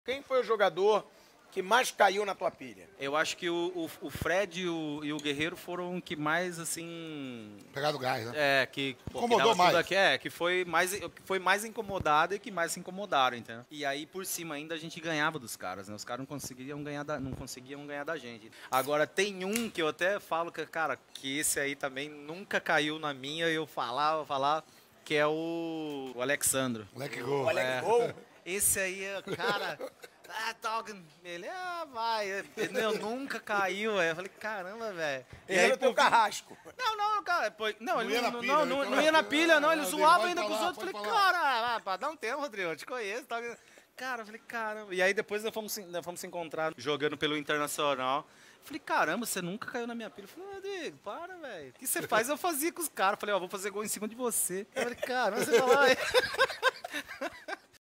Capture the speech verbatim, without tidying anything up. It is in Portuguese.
Quem foi o jogador que mais caiu na tua pilha? Eu acho que o, o, o Fred e o, e o Guerreiro foram que mais, assim... Pegado gás, né? É, que... Pô, Incomodou que mais. Aqui, é, que foi mais, que foi mais incomodado e que mais se incomodaram, entendeu? E aí, por cima ainda, a gente ganhava dos caras, né? Os caras não conseguiam ganhar da, não conseguiam ganhar da gente. Agora, tem um que eu até falo que, cara, que esse aí também nunca caiu na minha e eu falava, falava, que é o, o Alexandro. Moleque gol. O Alex É. Gol? Esse aí, cara... Ah, toca. Ele, ah, vai. Meu, nunca caiu, velho. Eu falei, caramba, velho. Ele era o teu carrasco. Não, não, cara. Pô, não, Não ele ia não, na não, pilha, não, né? não, Então, não ia na pilha, não. Ele ah, zoava vai ainda com os falar, outros. pode Falei, cara, ah, pra dar um tempo, Rodrigo, eu te conheço. Tá... Cara, eu falei, caramba. E aí depois nós fomos, nós fomos se encontrar jogando pelo Internacional. Falei, caramba, você nunca caiu na minha pilha. Eu falei, Rodrigo, para, velho. O que você faz? Eu fazia com os caras. Falei, ó, vou fazer gol em cima de você. Eu falei, caramba, você vai lá.